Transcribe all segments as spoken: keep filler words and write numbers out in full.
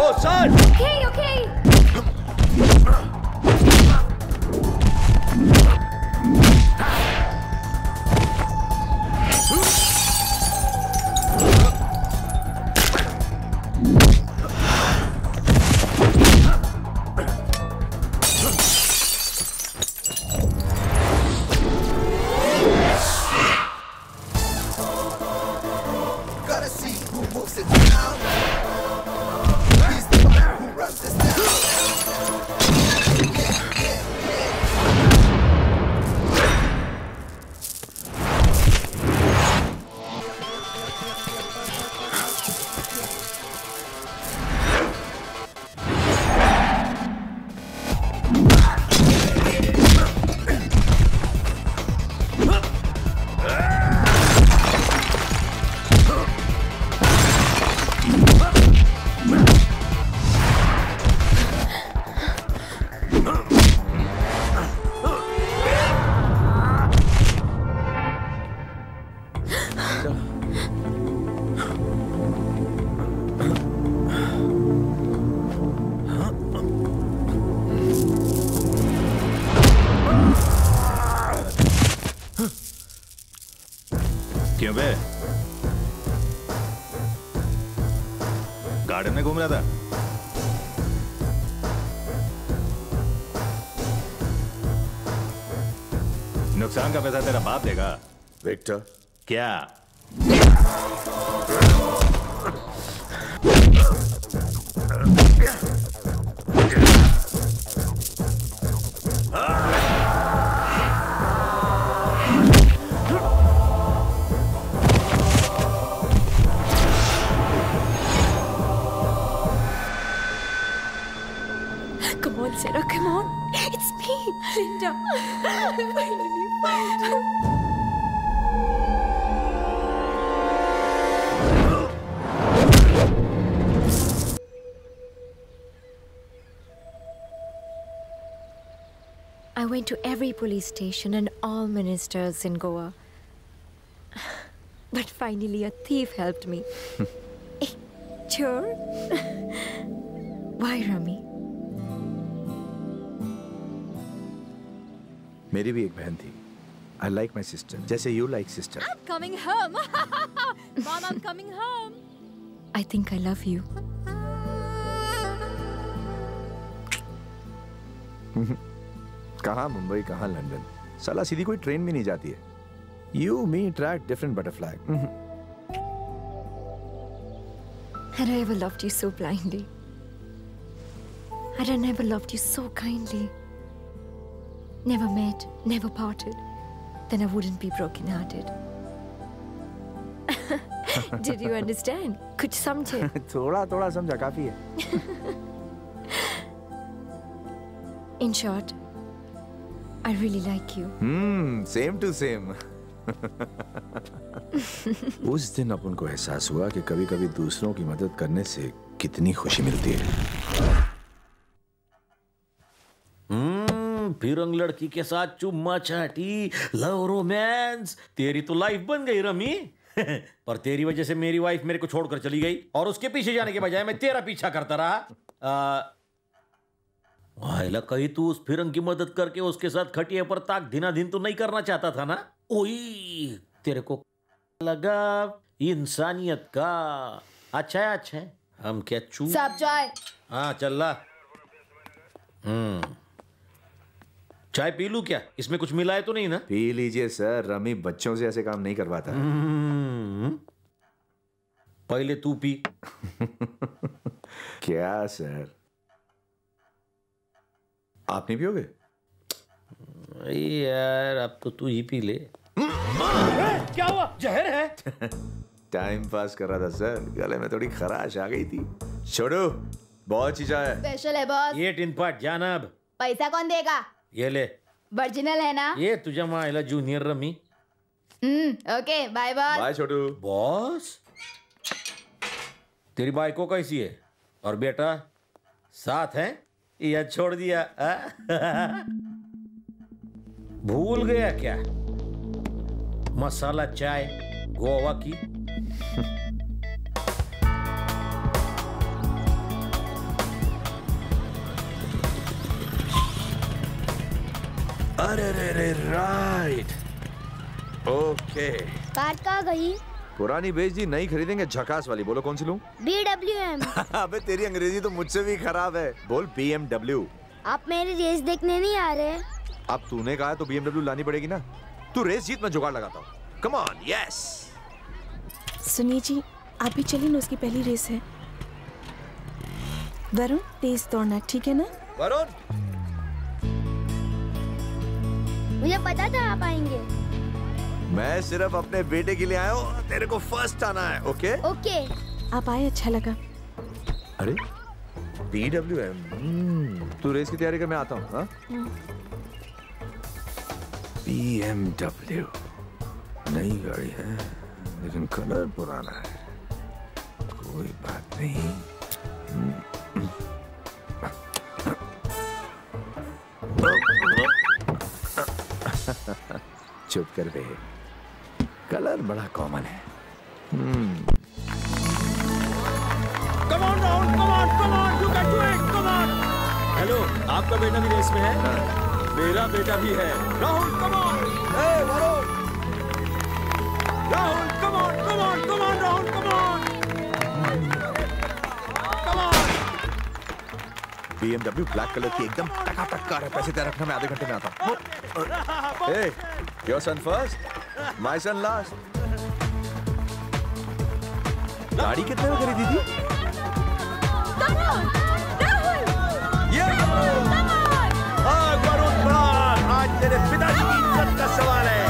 son! Okay, okay. क्यों बे? Garden में घूम रहा था? नुकसान का पैसा तेरा बाप देगा। विक्टर, क्या? Come on, Sarah, come on. It's me, Linda. Finally, finally. I went to every police station and all ministers in Goa. But finally a thief helped me. Eh, sure. Why, Rami? मेरी भी एक बहन थी. I like my sister. जैसे you like sister. I'm coming home. Mom, I'm coming home. I think I love you. कहाँ मुंबई, कहाँ London. साला सीधी कोई ट्रेन भी नहीं जाती है. You, me, track, different butterfly. Had I ever loved you so blindly? Had I never loved you so kindly? Never met, never parted, then I wouldn't be broken-hearted. Did you understand? कुछ समझे? थोड़ा थोड़ा समझा काफी है. In short, I really like you. Hmm, same to same. उस दिन अपन को एहसास हुआ कि कभी-कभी दूसरों की मदद करने से कितनी खुशी मिलती है. फिरंग लड़की के साथ चुम्मा चाटी, लव रोमांस, तेरी तो लाइफ बन गई रमी. पर तेरी वजह से मेरी वाइफ मेरे को छोड़कर चली गई और उसके पीछे जाने के बजाय मैं तेरा पीछा करता रहा. कहीं तू उस फिरंग की मदद करके उसके साथ खटिया पर ताक दिना दिन तो नहीं करना चाहता था ना? ओई, तेरे को लगा इंसानियत का. अच्छा है, अच्छा है. हम क्या चू सब चाय. हाँ चल ला. हम्म चाय पी लूं क्या? इसमें कुछ मिलाए तो नहीं ना? पी लीजिए सर. रमी बच्चों से ऐसे काम नहीं करवाता. पहले तू पी. क्या सर, आप नहीं पियोगे? यार अब तो तू ही पी ले. क्या हुआ? जहर है? टाइम पास कर रहा था सर. गले में थोड़ी खराश आ गई थी. छोड़ो, बहुत चीज है. स्पेशल है बॉस. ये टिन पाट जाना. अब पैसा कौन देगा? ये ले. ओरिजिनल है ना? ये तुझे मायला junior Rummy. Hmm okay bye boss. Bye Chhotu. Boss, तेरी बाइको कैसी है? और बेटा साथ है या छोड़ दिया? भूल गया क्या मसाला चाय गोवा की? अरे रे रे राइट, ओके। कार कहाँ गई? पुरानी बेच दी, नई खरीदेंगे झकास वाली। बोलो कौन सी लूं? B W M. अबे तेरी अंग्रेजी तो मुझसे भी खराब है। बोल बी एम डब्ल्यू। आप मेरी रेस देखने नहीं आ रहे? अब तूने कहा तो बी एम डब्ल्यू लानी पड़ेगी ना। तू रेस जीत, मैं जुगाड़ लगाता हूँ। Come on, yes. सुनिए जी, आप भी चलिए ना, उसकी पहली रेस है। वरुण, तेज दौड़ना, ठीक है ना? वरुण, मुझे पता था आप आएंगे। मैं सिर्फ अपने बेटे के लिए आया हूँ, तेरे को फर्स्ट आना है। Okay okay. आप आए, अच्छा लगा। अरे बी डब्ल्यू एम, तू रेस की तैयारी कर, मैं आता हूँ। बी एम डब्ल्यू नई गाड़ी है लेकिन कलर पुराना है। कोई बात नहीं। चुप कर बे, कलर बड़ा कॉमन है। Come on, Rahul, come on, come on, you can do it, come on. Hello, आपका बेटा भी रेस में है? मेरा बेटा भी है। Rahul, come on. Hey, Varun. Rahul, come on, come on, come on, Rahul, come on. Come on. B M W black colour की एकदम टकाटक कार है। पैसे तय रखना, मैं आधे घंटे में आता हूँ। Hey, your son first, my son last. गाड़ी कितने में खरीदी थी? हाँ, वरुण प्राण, आज तेरे पिताजी की इज्जत का सवाल है।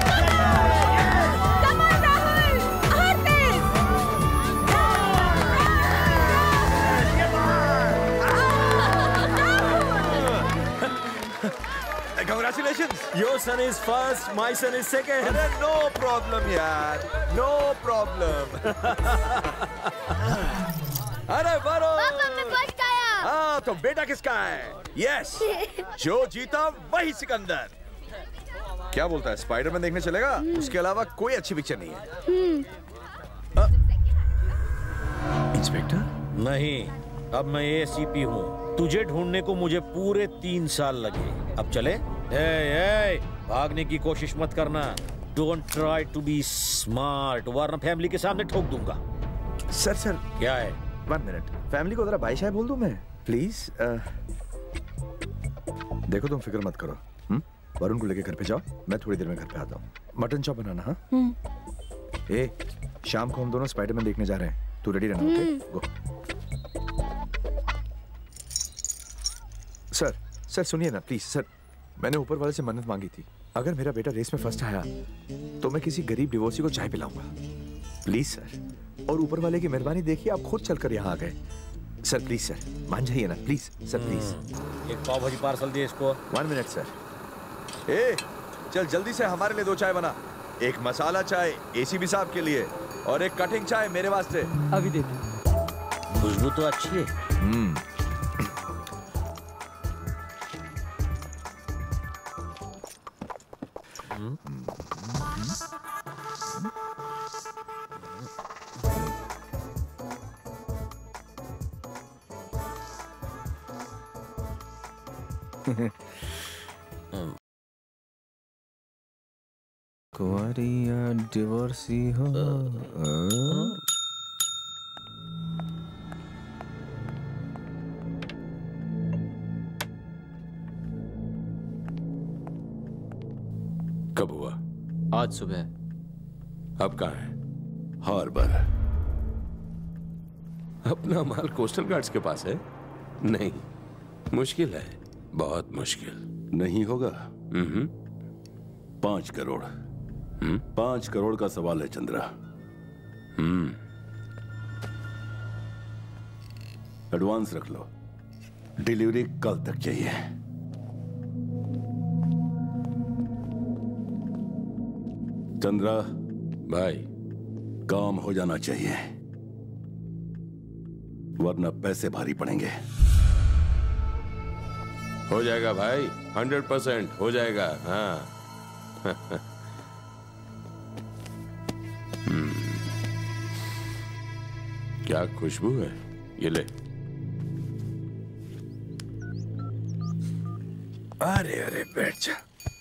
Congratulations. Your son is first, my son is second. अरे no problem यार, no problem. अरे वरुण, पापा, मैं फर्स्ट आया। हाँ तो बेटा किसका है? यस, जो जीता वही सिकंदर। क्या बोलता है, स्पाइडरमैन देखने चलेगा? उसके अलावा कोई अच्छी पिक्चर नहीं है। इंस्पेक्टर? नहीं, अब मैं ए सी पी हूँ। तुझे ढूंढने को मुझे पूरे तीन साल लगे। अब चले? ए, ए, भागने की कोशिश मत करना। Don't try to be smart, वरना फैमिली के सामने ठोक दूंगा। सर सर क्या है? वन मिनट, फैमिली को जरा भाई साहब बोल दूं मैं, प्लीज। देखो तुम फिक्र मत करो, हुँ? वरुण को लेके घर पे जाओ, मैं थोड़ी देर में घर पे आता हूँ। मटन चॉप बनाना। हाँ ए, शाम को हम दोनों स्पाइडरमैन देखने जा रहे हैं, तू रेडी रहना। Okay go. सर सर सुनिए ना प्लीज। सर मैंने ऊपर वाले से मन्नत मांगी थी, अगर मेरा बेटा रेस में फर्स्ट आया तो मैं किसी गरीब डिवोर्सी को चाय पिलाऊंगा। प्लीज सर, और ऊपर वाले की मेहरबानी देखिए, आप खुद चलकर यहाँ आ गए। सर प्लीज सर, मान जाइए ना प्लीज। सर प्लीज एक पाव भाजी पार्सल दे इसको। One minute sir. ए चल जल्दी से हमारे लिए दो चाय बना, एक मसाला चाय एसीबी साहब के लिए और एक कटिंग चाय मेरे वास्ते। अभी दे दो। खुशबू तो अच्छी है। हम्म कुंवारी या डिवोर्सी हो। कब हुआ? आज सुबह। अब कहाँ है? हार्बर। अपना माल कोस्टल गार्ड्स के पास है? नहीं, मुश्किल है, बहुत मुश्किल। नहीं होगा। हम्म पांच करोड़ हम्म पांच करोड़ का सवाल है चंद्रा। हम्म एडवांस रख लो, डिलीवरी कल तक चाहिए। चंद्रा भाई, काम हो जाना चाहिए, वरना पैसे भारी पड़ेंगे। हो जाएगा भाई, हंड्रेड परसेंट हो जाएगा। हाँ हम्म, क्या खुशबू है, ये ले। अरे अरे बैठ जा।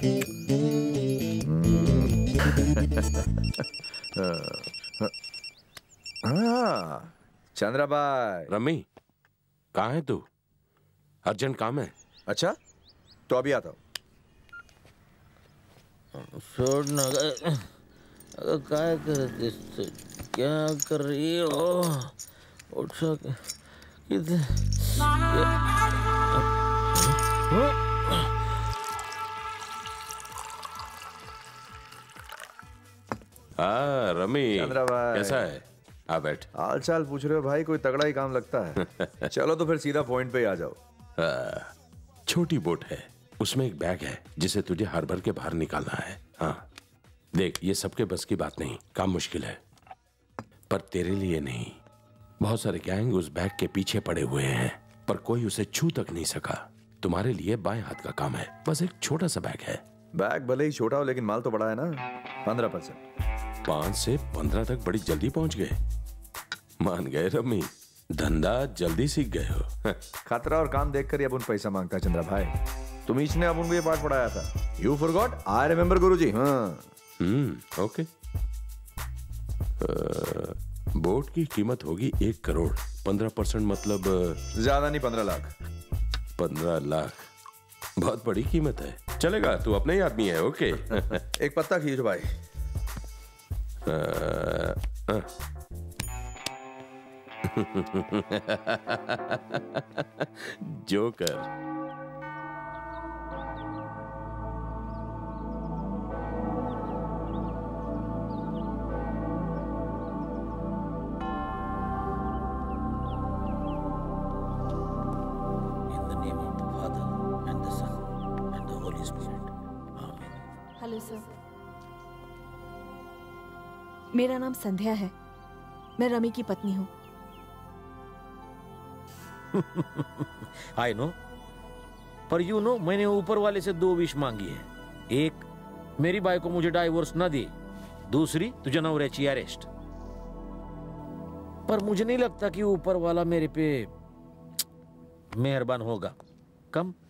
हाँ चंद्रा भाई। रमी कहाँ है तू? अर्जेंट काम है। अच्छा तो अभी आता हूँ। छोड़ ना, अगर क्या कर क्या कर रही हो? उठा के किधर? हाँ रमी, चंद्रा भाई कैसा है? आ बैठ। हाल चाल पूछ रहे हो भाई, कोई तगड़ा ही काम लगता है। चलो तो फिर सीधा पॉइंट पे ही आ जाओ। आ, छोटी बोट है, उसमें एक बैग है जिसे तुझे हार्बर के बाहर निकालना है। हाँ देख, ये सबके बस की बात नहीं, काम मुश्किल है, पर तेरे लिए नहीं। बहुत सारे गैंग उस बैग के पीछे पड़े हुए हैं, पर कोई उसे छू तक नहीं सका। तुम्हारे लिए बाएं हाथ का काम है, बस एक छोटा सा बैग है। बैग भले ही छोटा हो लेकिन माल तो बड़ा है ना। पंद्रह परसेंट पांच से पंद्रह तक बड़ी जल्दी पहुंच गए। मान गए रमी, धंधा जल्दी सीख गए हो। खतरा और काम देखकर ही अब उन पैसा मांगता है चंद्रा भाई। तुम ने अब उनको ये पाठ पढ़ाया था। You forgot? आई रिमेम्बर गुरुजी। हाँ हम्म ओके। बोट की कीमत होगी एक करोड़। पंद्रह परसेंट मतलब ज्यादा नहीं, पंद्रह लाख। पंद्रह लाख बहुत बड़ी कीमत है। चलेगा, तू अपने ही आदमी है। ओके। एक पत्ता खींचो भाई। आ, आ, जोकर। हेलो सर, मेरा नाम संध्या है, मैं रमी की पत्नी हूँ। आई नो, पर यू नो मैंने ऊपर वाले से दो विश मांगी है। एक, मेरी बाई को मुझे डाइवोर्स न दे। दूसरी, तुझे नवऱ्याची अरेस्ट। पर मुझे नहीं लगता कि ऊपर वाला मेरे पे मेहरबान होगा। कम